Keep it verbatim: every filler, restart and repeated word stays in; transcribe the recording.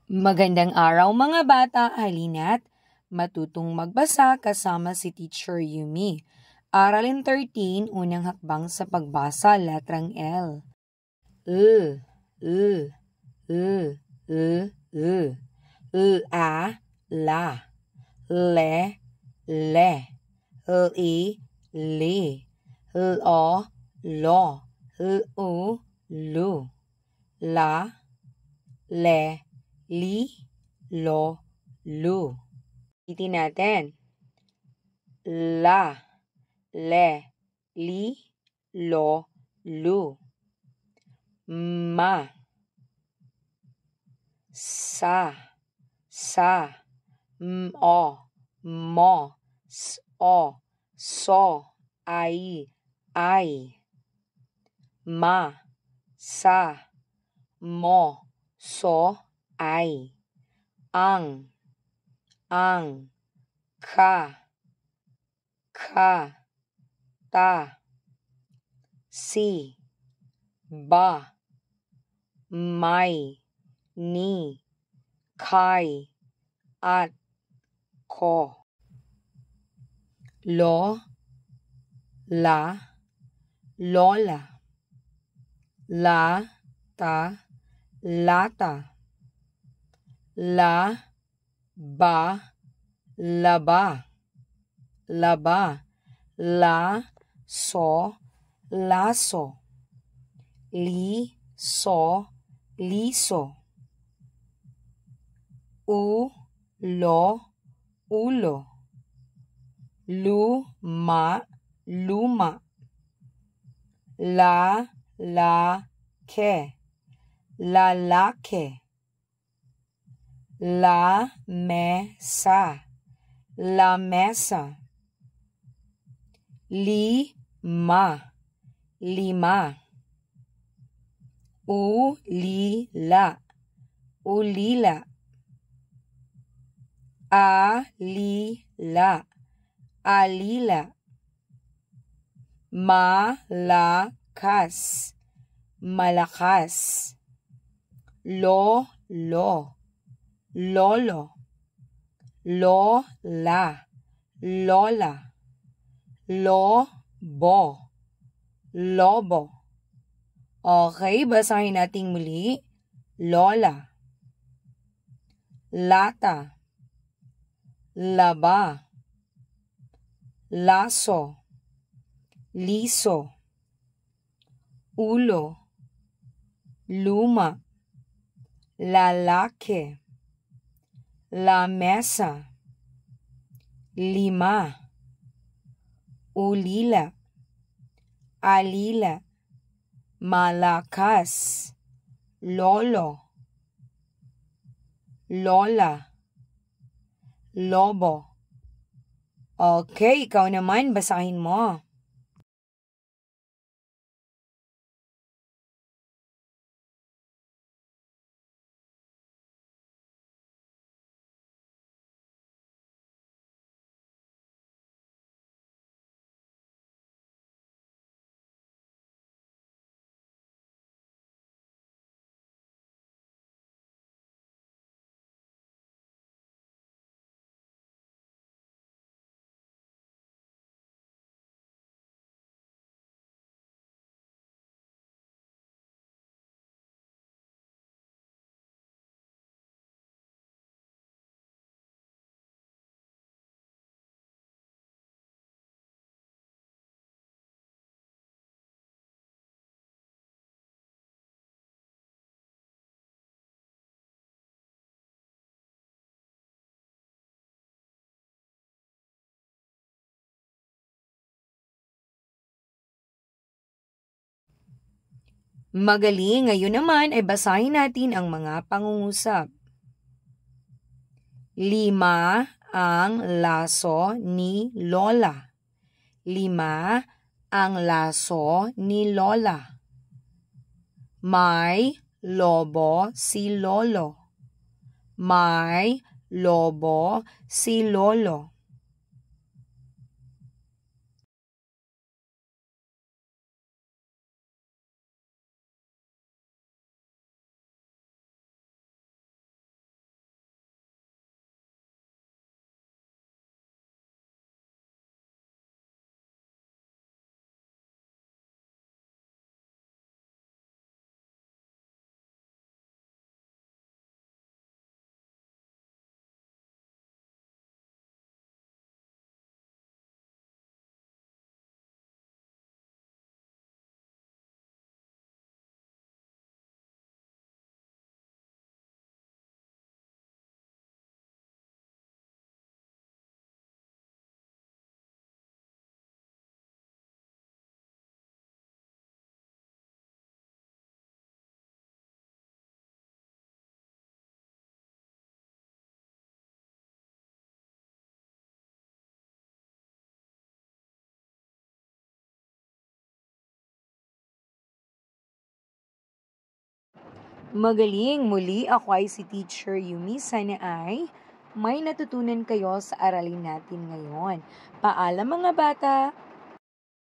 Magandang araw mga bata, halina't matutong magbasa kasama si Teacher Yumi. Aralin thirteen, unang hakbang sa pagbasa, letrang L. L, L, L, L, L, L, A, la, le, le, L, I, li, L, O, lo, L, U, lu, la, le, li, lo, lu. Ulitin natin. La, le, li, lo, lu. Ma, sa, sa, mo, mo, so, so, ai, ai. Ma, sa, mo, so, ay. Ang, ang, ka, ka, ta, si, ba, may, ni, kay, at, ko. Lo, la, lola. La, ta, lata. La, ba, laba. Laba. La, so, laso. Li, so, liso. U, lo, ulo. Lu, ma, luma. La, la, ke, lalake. La, mesa, lamesa. Li, ma, lima. U, li, la, ulila. A, li, la, alila. Malakas, malakas. Lo, lo, lolo. Lo, la, lola. Lo, bo, lobo. Okay, basahin natin muli. Lola. Lata. Laba. Laso. Liso. Ulo. Luma. Lalake. Lamesa. Lima. Ulila. Alila. Malakas. Lolo. Lola. Lobo. Okay, ikaw naman, basahin mo. Magaling, ngayon naman ay basahin natin ang mga pangungusap. Lima ang laso ni Lola. Lima ang laso ni Lola. May lobo si Lolo. May lobo si Lolo. Magaling! Muli ako ay si Teacher Yumi. Sana ay may natutunan kayo sa aralin natin ngayon. Paalam mga bata!